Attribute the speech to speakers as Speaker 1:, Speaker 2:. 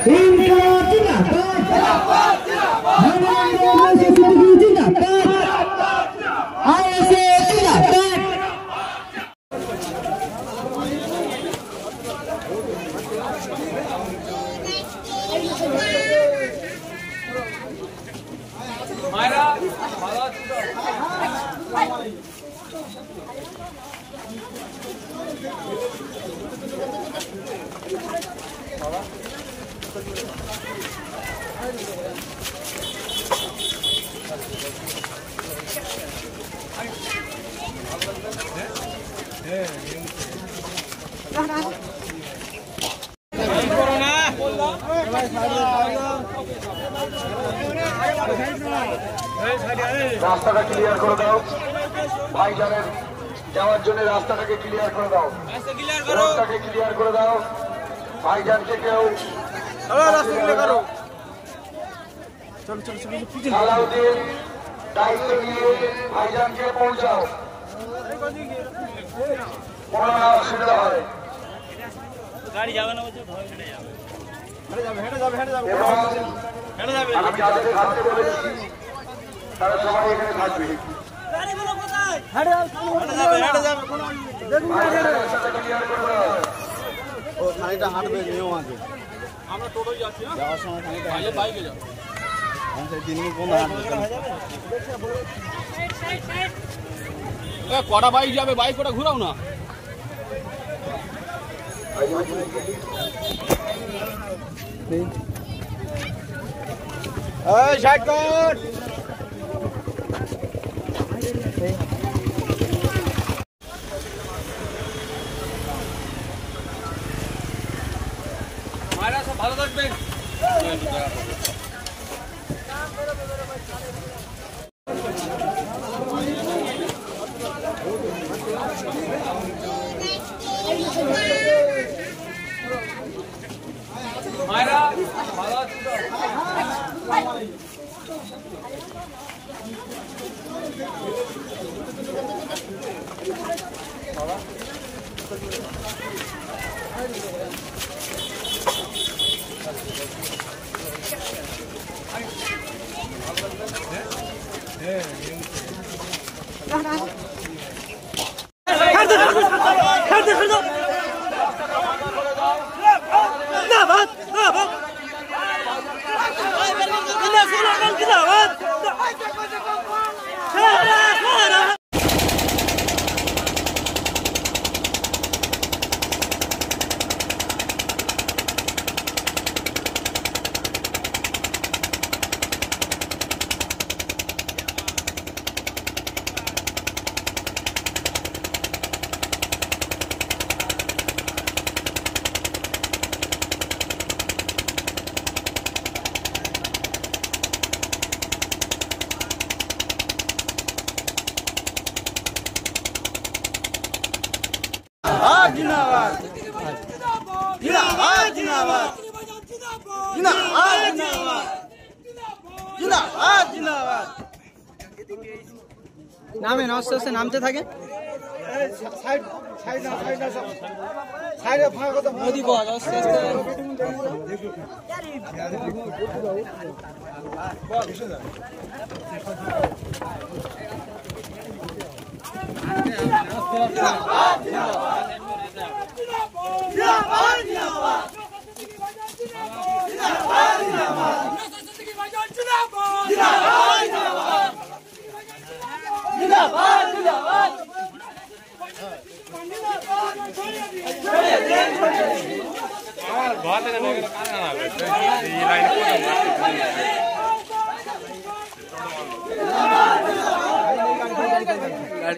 Speaker 1: রাস্তাটা ক্লিয়ার করে দাও ভাইজানের যাওয়ার জন্য রাস্তাটাকে ক্লিয়ার করে দাও রাস্তাটাকে ক্লিয়ার করে দাও ভাইজানকে কেউ আলাউদ্দিন দায়িত্ব নিয়ে ভাইজানকে পৌঁছাও কোনো না অসুবিধা হয় গাড়ি যাবে না বলছে ভয় হেঁটে যাবে আমি যাদের থাকতে বলেছি তারা সবাই এখানে থাকবে খানিকটা হাঁটবে নিয়ম আছে আমরা টোটোই যাচ্ছি যাওয়ার সময় খানিকটা বাইকে যাবো কটা বাইক যাবে বাইক কটা ঘুরাও না ষাট কর ভালো থাকবেন মায়েরা ভালো আছো তো जिंदाबाद जिंदाबाद जिंदाबाद जिंदाबाद जिंदाबाद जिंदाबाद नामे आस्ते आस्ते नामते থাকে সাইড সাইড না সাইড না সাইডে ফাঁকা কথা মোদি বল আস্তে আস্তে